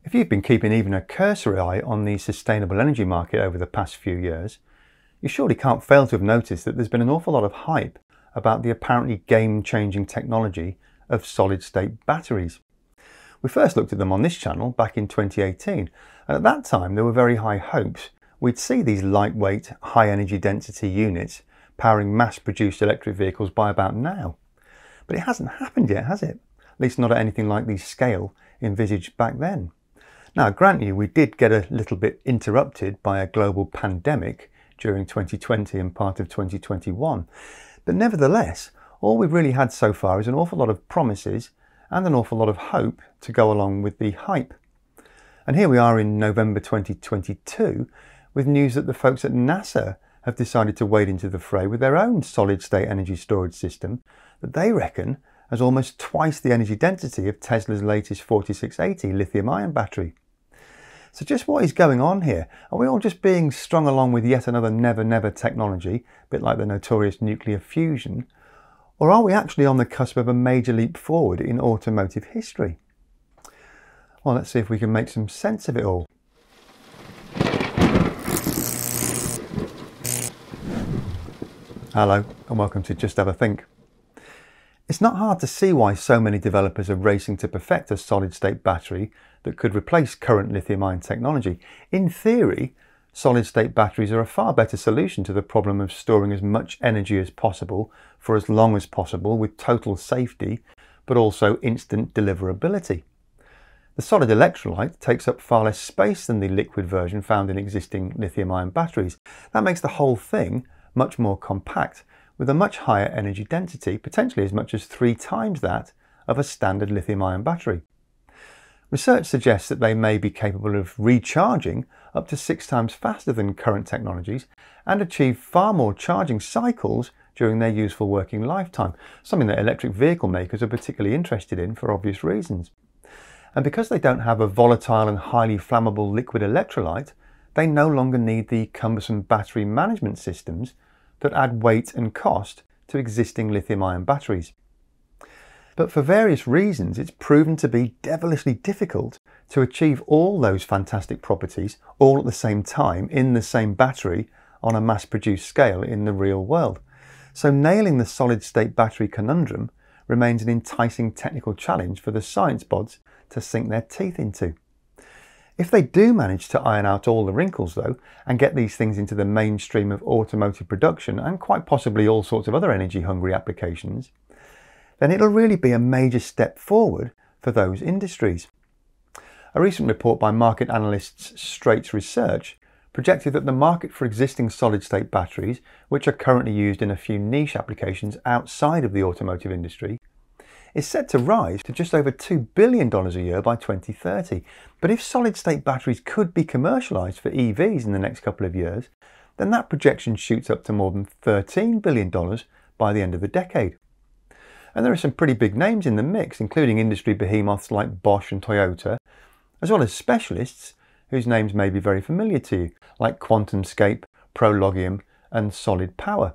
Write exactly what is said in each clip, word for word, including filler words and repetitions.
If you've been keeping even a cursory eye on the sustainable energy market over the past few years, you surely can't fail to have noticed that there's been an awful lot of hype about the apparently game-changing technology of solid-state batteries. We first looked at them on this channel back in twenty eighteen, and at that time there were very high hopes we'd see these lightweight, high-energy density units powering mass-produced electric vehicles by about now. But it hasn't happened yet, has it? At least not at anything like the scale envisaged back then. Now, grant you, we did get a little bit interrupted by a global pandemic during twenty twenty and part of twenty twenty-one. But nevertheless, all we've really had so far is an awful lot of promises and an awful lot of hope to go along with the hype. And here we are in November twenty twenty-two with news that the folks at NASA have decided to wade into the fray with their own solid-state energy storage system that they reckon has almost twice the energy density of Tesla's latest forty-six eighty lithium-ion battery. So just what is going on here? Are we all just being strung along with yet another never-never technology, a bit like the notorious nuclear fusion? Or are we actually on the cusp of a major leap forward in automotive history? Well, let's see if we can make some sense of it all. Hello, and welcome to Just Have a Think. It's not hard to see why so many developers are racing to perfect a solid-state battery that could replace current lithium-ion technology. In theory, solid-state batteries are a far better solution to the problem of storing as much energy as possible for as long as possible with total safety, but also instant deliverability. The solid electrolyte takes up far less space than the liquid version found in existing lithium-ion batteries. That makes the whole thing much more compact, with a much higher energy density, potentially as much as three times that of a standard lithium-ion battery. Research suggests that they may be capable of recharging up to six times faster than current technologies and achieve far more charging cycles during their useful working lifetime, something that electric vehicle makers are particularly interested in for obvious reasons. And because they don't have a volatile and highly flammable liquid electrolyte, they no longer need the cumbersome battery management systems that add weight and cost to existing lithium-ion batteries. But for various reasons, it's proven to be devilishly difficult to achieve all those fantastic properties all at the same time in the same battery on a mass-produced scale in the real world. So nailing the solid-state battery conundrum remains an enticing technical challenge for the science bods to sink their teeth into. If they do manage to iron out all the wrinkles though, and get these things into the mainstream of automotive production and quite possibly all sorts of other energy-hungry applications, then it'll really be a major step forward for those industries. A recent report by market analysts STRAITS Research projected that the market for existing solid-state batteries, which are currently used in a few niche applications outside of the automotive industry, is set to rise to just over two billion dollars a year by twenty thirty. But if solid-state batteries could be commercialised for E Vs in the next couple of years, then that projection shoots up to more than thirteen billion dollars by the end of the decade. And there are some pretty big names in the mix, including industry behemoths like Bosch and Toyota, as well as specialists whose names may be very familiar to you, like QuantumScape, Prologium and Solid Power.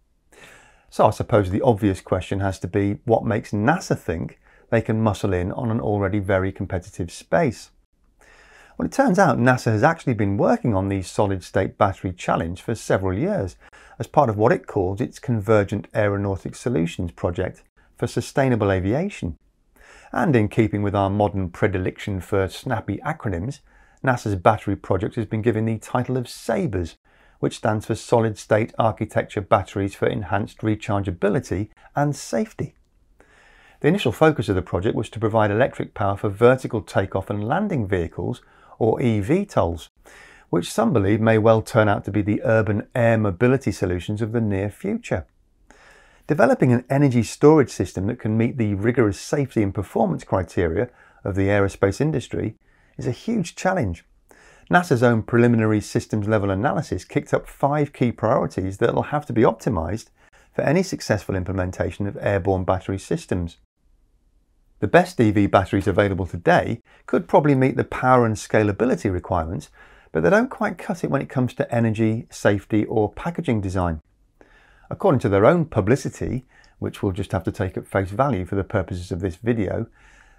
So I suppose the obvious question has to be, what makes NASA think they can muscle in on an already very competitive space? Well, it turns out NASA has actually been working on the solid-state battery challenge for several years as part of what it calls its Convergent Aeronautic Solutions project for sustainable aviation. And in keeping with our modern predilection for snappy acronyms, NASA's battery project has been given the title of SABRES, which stands for Solid-State Architecture Batteries for Enhanced Rechargeability and Safety. The initial focus of the project was to provide electric power for vertical takeoff and landing vehicles, or E V TOLs, which some believe may well turn out to be the urban air mobility solutions of the near future. Developing an energy storage system that can meet the rigorous safety and performance criteria of the aerospace industry is a huge challenge. NASA's own preliminary systems level analysis kicked up five key priorities that will have to be optimised for any successful implementation of airborne battery systems. The best E V batteries available today could probably meet the power and scalability requirements, but they don't quite cut it when it comes to energy, safety or packaging design. According to their own publicity, which we'll just have to take at face value for the purposes of this video,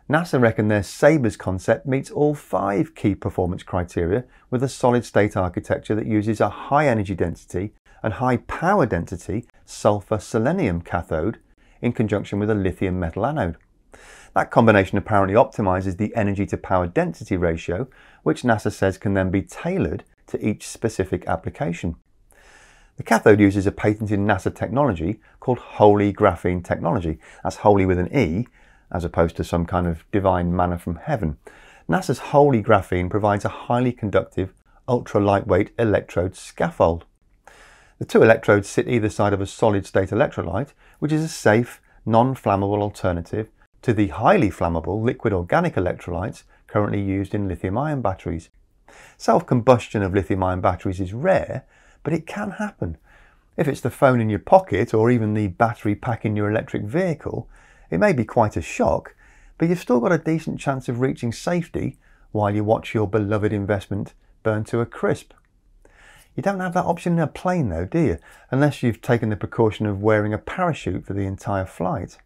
NASA reckon their SABRES concept meets all five key performance criteria with a solid-state architecture that uses a high energy density and high power density sulfur-selenium cathode in conjunction with a lithium metal anode. That combination apparently optimises the energy to power density ratio, which NASA says can then be tailored to each specific application. The cathode uses a patented NASA technology called holy graphene technology. That's holy with an E, as opposed to some kind of divine manna from heaven. NASA's holy graphene provides a highly conductive, ultra-lightweight electrode scaffold. The two electrodes sit either side of a solid-state electrolyte, which is a safe, non-flammable alternative to the highly flammable liquid organic electrolytes currently used in lithium-ion batteries. Self-combustion of lithium-ion batteries is rare, but it can happen. If it's the phone in your pocket or even the battery pack in your electric vehicle, it may be quite a shock, but you've still got a decent chance of reaching safety while you watch your beloved investment burn to a crisp. You don't have that option in a plane though, do you? Unless you've taken the precaution of wearing a parachute for the entire flight.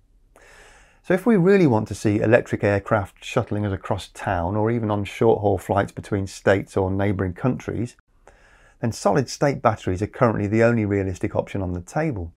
So if we really want to see electric aircraft shuttling us across town or even on short-haul flights between states or neighbouring countries, then solid-state batteries are currently the only realistic option on the table.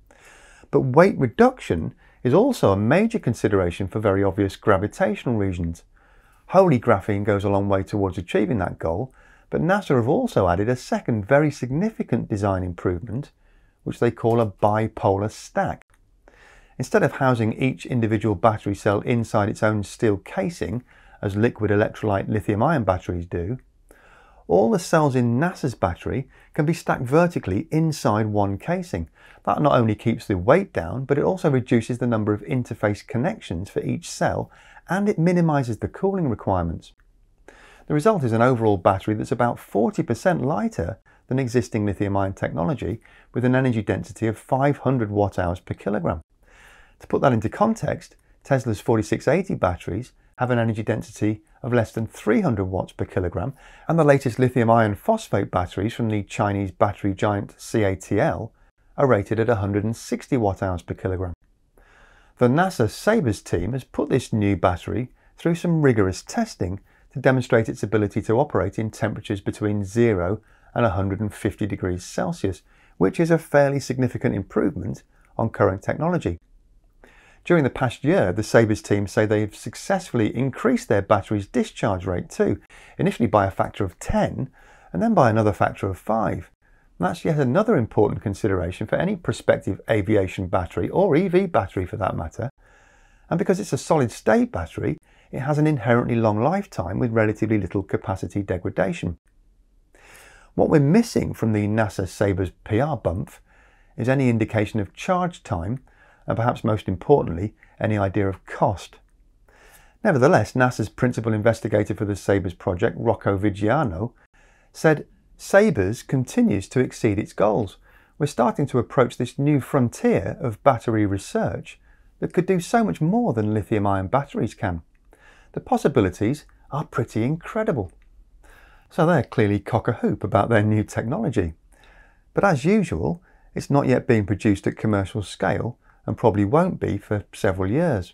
But weight reduction is also a major consideration for very obvious gravitational reasons. Holy graphene goes a long way towards achieving that goal, but NASA have also added a second very significant design improvement, which they call a bipolar stack. Instead of housing each individual battery cell inside its own steel casing, as liquid electrolyte lithium-ion batteries do, all the cells in NASA's battery can be stacked vertically inside one casing. That not only keeps the weight down, but it also reduces the number of interface connections for each cell, and it minimises the cooling requirements. The result is an overall battery that's about forty percent lighter than existing lithium-ion technology, with an energy density of five hundred watt hours per kilogram. To put that into context, Tesla's forty-six eighty batteries have an energy density of less than three hundred watts per kilogram, and the latest lithium iron phosphate batteries from the Chinese battery giant C A T L are rated at one hundred sixty watt hours per kilogram. The NASA SABRES team has put this new battery through some rigorous testing to demonstrate its ability to operate in temperatures between zero and one hundred fifty degrees Celsius, which is a fairly significant improvement on current technology. During the past year, the SABRES team say they've successfully increased their battery's discharge rate too, initially by a factor of ten and then by another factor of five. And that's yet another important consideration for any prospective aviation battery, or E V battery for that matter. And because it's a solid-state battery, it has an inherently long lifetime with relatively little capacity degradation. What we're missing from the NASA SABRES P R bump is any indication of charge time, and perhaps most importantly, any idea of cost. Nevertheless, NASA's principal investigator for the SABRES project, Rocco Vigiano, said SABRES continues to exceed its goals. We're starting to approach this new frontier of battery research that could do so much more than lithium-ion batteries can. The possibilities are pretty incredible. So they're clearly cock-a-hoop about their new technology. But as usual, it's not yet being produced at commercial scale, and probably won't be for several years.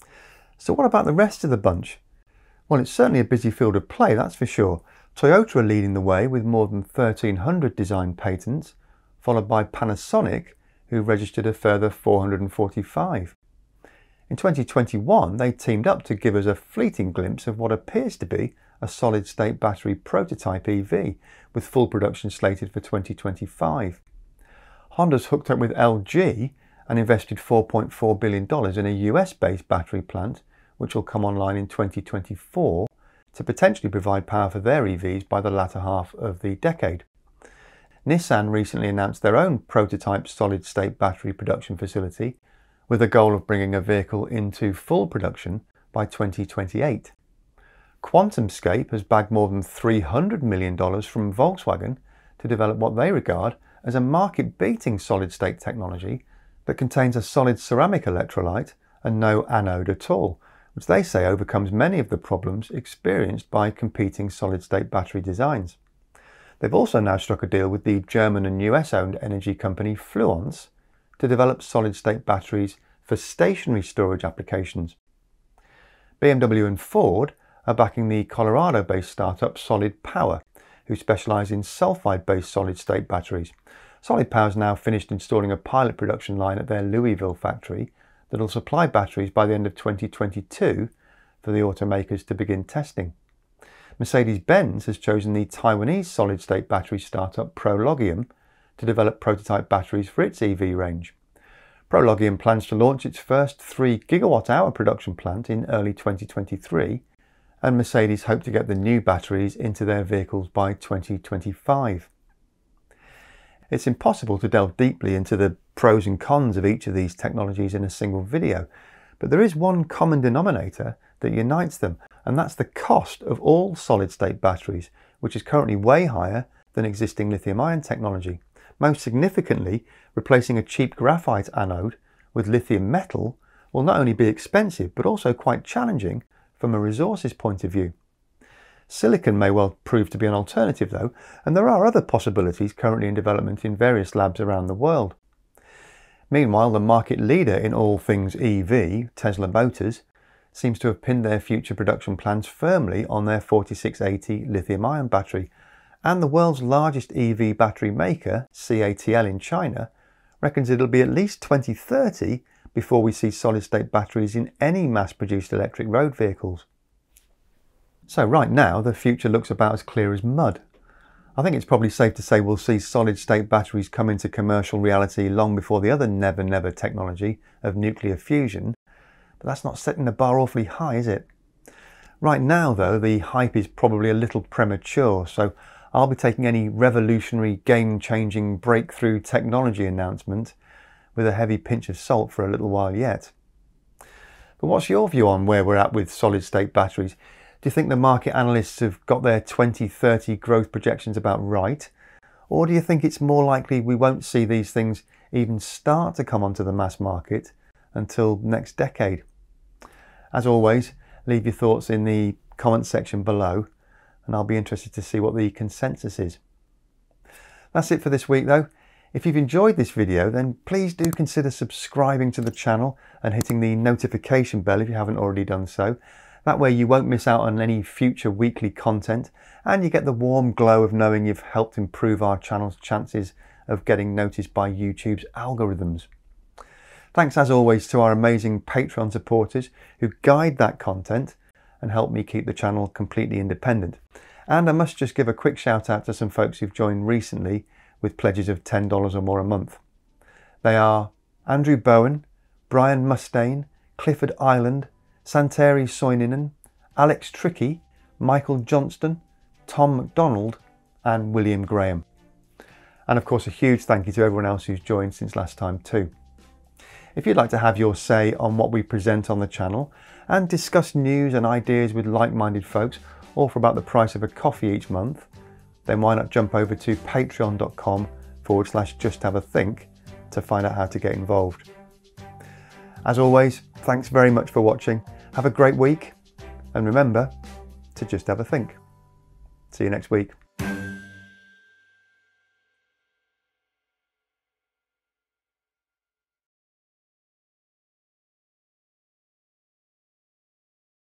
So what about the rest of the bunch? Well, it's certainly a busy field of play, that's for sure. Toyota are leading the way with more than thirteen hundred design patents, followed by Panasonic, who registered a further four hundred forty-five. In twenty twenty-one, they teamed up to give us a fleeting glimpse of what appears to be a solid-state battery prototype E V, with full production slated for twenty twenty-five. Honda's hooked up with L G and invested four point four billion dollars in a U S-based battery plant, which will come online in twenty twenty-four to potentially provide power for their E Vs by the latter half of the decade. Nissan recently announced their own prototype solid-state battery production facility, with a goal of bringing a vehicle into full production by twenty twenty-eight. QuantumScape has bagged more than three hundred million dollars from Volkswagen to develop what they regard as a market-beating solid-state technology that contains a solid ceramic electrolyte and no anode at all, which they say overcomes many of the problems experienced by competing solid-state battery designs. They've also now struck a deal with the German and U S-owned energy company Fluence to develop solid-state batteries for stationary storage applications. B M W and Ford are backing the Colorado-based startup Solid Power, who specialise in sulfide-based solid-state batteries. Solid Power's now finished installing a pilot production line at their Louisville factory that will supply batteries by the end of twenty twenty-two for the automakers to begin testing. Mercedes-Benz has chosen the Taiwanese solid-state battery startup Prologium to develop prototype batteries for its E V range. Prologium plans to launch its first three gigawatt hour production plant in early twenty twenty-three, and Mercedes hope to get the new batteries into their vehicles by twenty twenty-five. It's impossible to delve deeply into the pros and cons of each of these technologies in a single video, but there is one common denominator that unites them, and that's the cost of all solid-state batteries, which is currently way higher than existing lithium-ion technology. Most significantly, replacing a cheap graphite anode with lithium metal will not only be expensive, but also quite challenging from a resources point of view. Silicon may well prove to be an alternative though, and there are other possibilities currently in development in various labs around the world. Meanwhile, the market leader in all things E V, Tesla Motors, seems to have pinned their future production plans firmly on their forty-six eighty lithium-ion battery, and the world's largest E V battery maker, C A T L in China, reckons it'll be at least twenty thirty before we see solid-state batteries in any mass-produced electric road vehicles. So right now, the future looks about as clear as mud. I think it's probably safe to say we'll see solid-state batteries come into commercial reality long before the other never-never technology of nuclear fusion, but that's not setting the bar awfully high, is it? Right now, though, the hype is probably a little premature, so I'll be taking any revolutionary, game-changing, breakthrough technology announcement with a heavy pinch of salt for a little while yet. But what's your view on where we're at with solid-state batteries? Do you think the market analysts have got their twenty thirty growth projections about right? Or do you think it's more likely we won't see these things even start to come onto the mass market until next decade? As always, leave your thoughts in the comment section below, and I'll be interested to see what the consensus is. That's it for this week though. If you've enjoyed this video, then please do consider subscribing to the channel and hitting the notification bell if you haven't already done so. That way you won't miss out on any future weekly content, and you get the warm glow of knowing you've helped improve our channel's chances of getting noticed by YouTube's algorithms. Thanks as always to our amazing Patreon supporters who guide that content and help me keep the channel completely independent. And I must just give a quick shout out to some folks who've joined recently with pledges of ten dollars or more a month. They are Andrew Bowen, Brian Mustaine, Clifford Island, Santeri Soininen, Alex Tricky, Michael Johnston, Tom McDonald and William Graham. And of course a huge thank you to everyone else who's joined since last time too. If you'd like to have your say on what we present on the channel and discuss news and ideas with like-minded folks, all for about the price of a coffee each month, then why not jump over to patreon.com forward slash just have a think to find out how to get involved. As always, thanks very much for watching. Have a great week, and remember to just have a think. See you next week.